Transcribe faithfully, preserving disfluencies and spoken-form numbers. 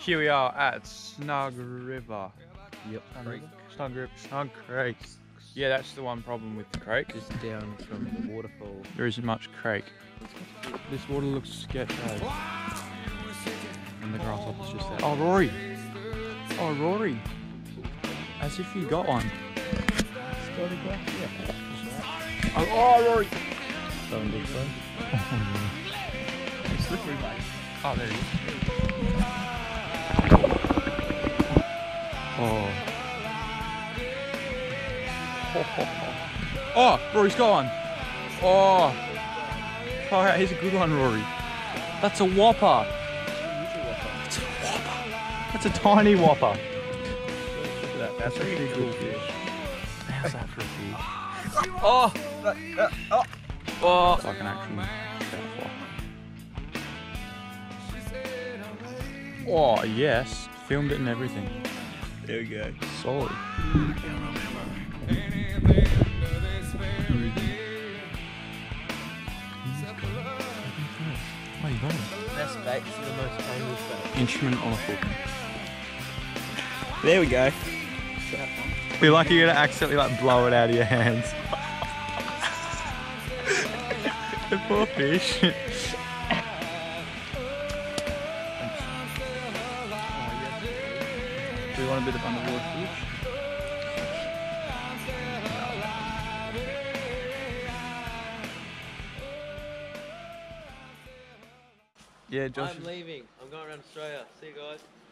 here we are at Snug River. Yep. Snug Creek. Snug River. Snug Creek. Yeah, that's the one problem with the creek. Just down from the waterfall. There isn't much creek. This water looks sketchy. And the grasshopper's just there. Oh, Rory! Oh, Rory! As if you got one. Got a Galaxia. Oh, oh, Rory! Don't think so. Slippery, mate. Oh, there he is. Oh. Oh, Rory's got one. Oh. Oh, here's a good one, Rory. That's a whopper. That's a whopper. That's a tiny whopper. Look at that. That's a big cool fish. How's that for a fish? Oh. Uh, uh, oh. Oh. It's like an actual fly. Oh, yes. Filmed it and everything. There we go. Solid. Oh, you got it. Best baits are the most painless baits. Instrument on a hook. There we go. Feel like you're gonna accidentally like blow it out of your hands. The poor fish. Do you want a bit of underwater fish? Yeah, Josh. I'm leaving. I'm going around Australia. See you guys.